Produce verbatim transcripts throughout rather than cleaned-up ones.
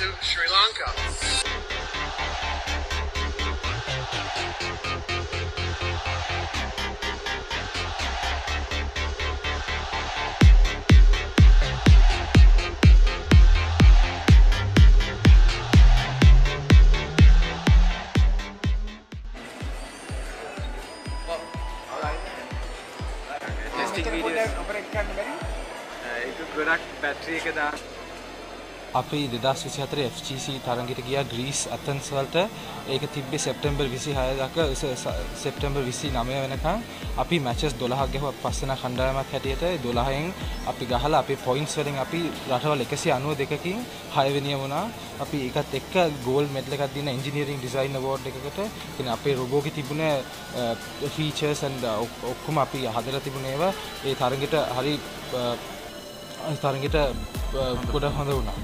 to Sri Lanka. Battery එක දා අපි දෙදාස් විසි හතරේ F G C තරඟයට ගියා ග්‍රීස් ඇතන්ස් වලට. ඒක තිබ්බේ සෙප්තැම්බර් විසිහය දක්වා සෙප්තැම්බර් විසිනවය වෙනකන්. අපි මැචස් දොළහක් ගැහුවා පස්වෙනි කණ්ඩායමක් හැටියට. දොළහෙන් අපි ගහලා අපි පොයින්ට්ස් වලින් අපි රටවල් එකසිය අනූ දෙකකින් හය වෙනිය වුණා. අපි ඒකත් එක්ක ගෝල්ඩ් මෙඩල් එකක් දීන ඉංජිනේරින් ඩිසයින් අවෝඩ් එකකට. කියන්නේ අපේ රොබෝ එකේ තිබුණ ෆීචර්ස් and ඔක්කොම අපි හදලා තිබුණේ ඒවා ඒ තරඟයට හරි තරගෙට ගොඩ හොඳ වුණා.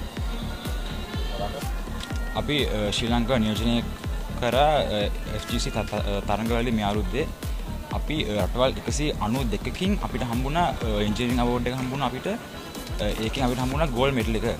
අපි ශ්‍රී ලංකාව නියෝජනය කරා F G C තරඟවලදී මේ අවුරුද්දේ අපි රටවල් එකසිය අනූ දෙකකින් අපිට හම්බුණා ඉන්ජිනියරින් අවෝඩ් එක හම්බුණා අපිට. ඒකෙන් අපිට හම්බුණා ගෝල්ඩ් මෙඩල් එක.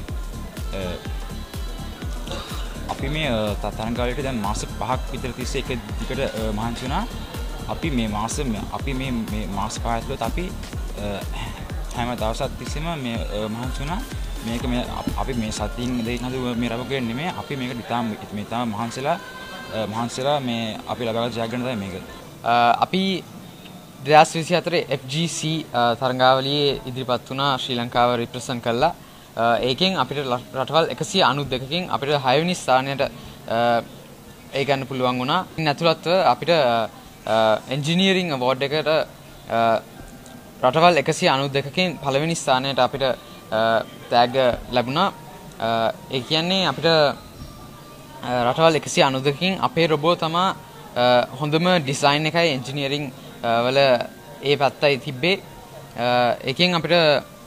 අපි මේ තරඟවලට දැන් මාස පහක් විතර තිස්සේ එක දිගට මහන්සි වුණා. අපි මේ මාස අපි මේ මේ මාස පහ ඇතුළත අපි හැම දවසක් තිස්සේම මේ මහන්සි වුණා. මේක මේ අපි මේ සතියින් දෙයින් හදු මේ රබකේ නෙමෙයි අපි මේක ඉතාම මේ ඉතාම මහන්සිලා මහන්සිලා මේ අපි ලබාගත් ජයග්‍රහණ තමයි මේක. අපි දෙදාස් විසි හතරේ F G C තරඟාවලියේ ඉදිරිපත් වුණා ශ්‍රී ලංකාව රිප්‍රසන්ට් කළා. ඒකෙන් අපිට රටවල් එකසිය අනූ දෙකකින් අපිට හය වෙනි ස්ථානයට ඒ ගන්න පුළුවන් වුණා. ඉන් ඇතුළත්ව අපිට එන්ජිනියරින් අවෝඩ් එකට රටවල් එකසිය අනූ දෙකකින් පළවෙනි ස්ථානයට අපිට තෑග්ග ලැබුණා. ඒ කියන්නේ අපිට රටවල් එකසිය අනූ දෙකකින් අපේ රොබෝ තමා හොඳම ඩිසයින් එකයි එන්ජිනියරින් වල ඒ පැත්තයි තිබ්බේ. ඒකෙන් අපිට